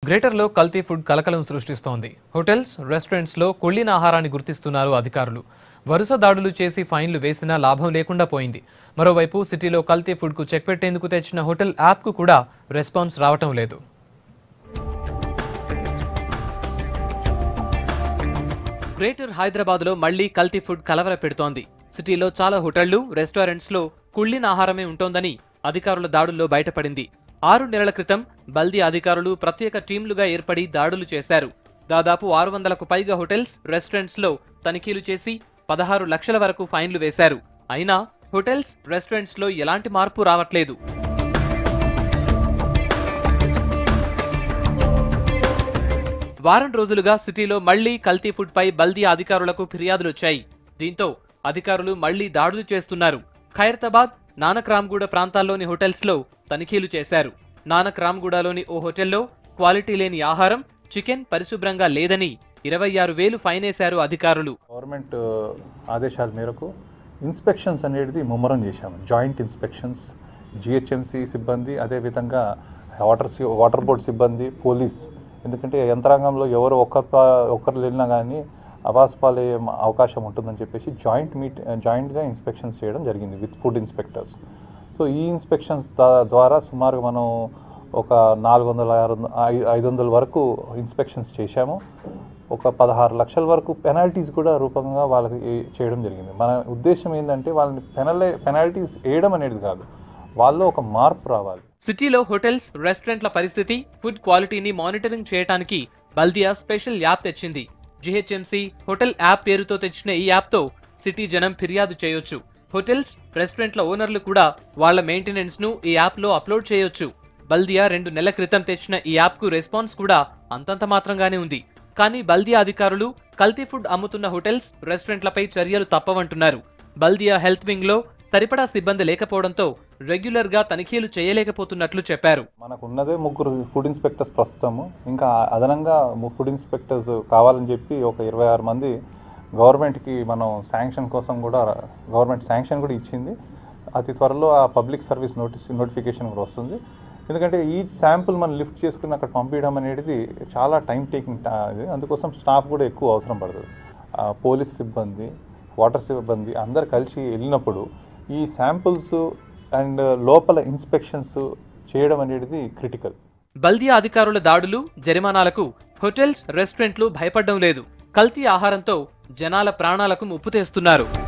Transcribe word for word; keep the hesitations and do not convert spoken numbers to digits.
గ్రేటర్లో కల్తీ ఫుడ్ కలకలం సృష్టిస్తోంది. హోటల్స్, రెస్టారెంట్స్లో కుళ్ళిన ఆహారాన్ని గుర్తిస్తున్నారు అధికారులు. వరుస దాడులు చేసి ఫైన్లు వేసినా లాభం లేకుండా పోయింది. మరోవైపు సిటీలో కల్తీ ఫుడ్కు చెక్ పెట్టేందుకు తెచ్చిన హోటల్ యాప్కు కూడా రెస్పాన్స్ రావటం లేదు. గ్రేటర్ హైదరాబాద్లో మళ్లీ కల్తీ ఫుడ్ కలవర పెడుతోంది. సిటీలో చాలా హోటళ్లు, రెస్టారెంట్స్లో కుళ్ళిన ఆహారమే ఉంటోందని అధికారుల దాడుల్లో బయటపడింది. ఆరు నెలల క్రితం బల్దీ అధికారులు ప్రత్యేక టీంలుగా ఏర్పడి దాడులు చేశారు. దాదాపు ఆరు వందలకు పైగా హోటల్స్, రెస్టారెంట్స్లో తనిఖీలు చేసి పదహారు లక్షల వరకు ఫైన్లు వేశారు. అయినా హోటల్స్, రెస్టారెంట్స్లో ఎలాంటి మార్పు రావట్లేదు. వారం రోజులుగా సిటీలో మళ్లీ కల్తీ ఫుడ్ పై బల్దీ అధికారులకు ఫిర్యాదులొచ్చాయి. దీంతో అధికారులు మళ్లీ దాడులు చేస్తున్నారు. ఖైరతాబాద్, నానక్ రామ్గూడ ప్రాంతాల్లోని హోటల్స్లో తనిఖీలు చేశారు. నానక్ రామ్గూడలోని ఓ హోటల్లో క్వాలిటీ లేని ఆహారం, చికెన్ పరిశుభ్రంగా లేదని ఇరవై ఆరు వేలు ఫైన్ వేశారు అధికారులు. గవర్నమెంట్ ఆదేశాల మేరకు ఇన్స్పెక్షన్స్ అనేది ముమ్మరం చేశాము. జాయింట్ ఇన్స్పెక్షన్స్, జిహెచ్ఎంసి సిబ్బంది, అదేవిధంగా వాటర్ వాటర్ బోర్డ్ సిబ్బంది, పోలీస్. ఎందుకంటే యంత్రాంగంలో ఎవరు ఒక్కరు ఒక్కరు వెళ్ళినా కానీ అవాస్పాలే అవకాశం ఉంటుందని చెప్పేసి జాయింట్ మీట్ జాయింట్గా ఇన్స్పెక్షన్స్ చేయడం జరిగింది విత్ ఫుడ్ ఇన్స్పెక్టర్స్. సో ఈ ఇన్స్పెక్షన్స్ ద్వారా సుమారుగా మనం ఒక నాలుగు వందల ఆరు ఐదు వందల వరకు ఇన్స్పెక్షన్స్ చేశాము. ఒక పదహారు లక్షల వరకు పెనాల్టీస్ కూడా రూపంగా వాళ్ళకి చేయడం జరిగింది. మన ఉద్దేశం ఏంటంటే వాళ్ళని పెనలే పెనాల్టీస్ వేయడం అనేది కాదు, వాళ్ళు ఒక మార్పు రావాలి. సిటీలో హోటల్స్, రెస్టారెంట్ల పరిస్థితి, ఫుడ్ క్వాలిటీని మానిటరింగ్ చేయడానికి బల్దియా స్పెషల్ యాప్ తెచ్చింది. జిహెచ్ఎంసి హోటల్ యాప్ పేరుతో తెచ్చిన ఈ యాప్తో సిటీ జనం ఫిర్యాదు చేయొచ్చు. హోటల్స్, రెస్టారెంట్ల ఓనర్లు కూడా వాళ్ల మెయింటెనెన్స్ ను ఈ యాప్ లో అప్లోడ్ చేయొచ్చు. బల్దియా రెండు నెలల క్రితం తెచ్చిన ఈ యాప్ కు రెస్పాన్స్ కూడా అంతంత మాత్రంగానే ఉంది. కానీ బల్దియా అధికారులు కల్తీ ఫుడ్ అమ్ముతున్న హోటల్స్, రెస్టారెంట్లపై చర్యలు తప్పవంటున్నారు. బల్దియా హెల్త్ వింగ్ లో సరిపడా సిబ్బంది లేకపోవడంతో రెగ్యులర్ గా తనిఖీలు చేయలేకపోతున్నట్లు చెప్పారు. మనకు ఉన్నదే ముగ్గురు ఫుడ్ ఇన్స్పెక్టర్స్ ప్రస్తుతము. ఇంకా అదనంగా ఫుడ్ ఇన్స్పెక్టర్స్ కావాలని చెప్పి ఒక ఇరవై ఆరు మంది గవర్నమెంట్కి మనం శాంక్షన్ కోసం కూడా గవర్నమెంట్ శాంక్షన్ కూడా ఇచ్చింది. అతి త్వరలో ఆ పబ్లిక్ సర్వీస్ నోటీస్ నోటిఫికేషన్ కూడా వస్తుంది. ఎందుకంటే ఈ శాంపుల్ మనం లిఫ్ట్ చేసుకుని అక్కడ పంపించడం అనేది చాలా టైం టేకింగ్. అందుకోసం స్టాఫ్ కూడా ఎక్కువ అవసరం పడుతుంది. పోలీస్ సిబ్బంది, వాటర్ సిబ్బంది అందరు కలిసి వెళ్ళినప్పుడు ఈ శాంపుల్స్ అండ్ లోపల ఇన్స్పెక్షన్స్ చేయడం అనేది క్రిటికల్. బల్దియా అధికారుల దాడులు, జరిమానాలకు హోటల్స్, రెస్టారెంట్లు భయపడడం లేదు. కల్తీ ఆహారంతో జనాల ప్రాణాలకు ముప్పు తెస్తున్నారు.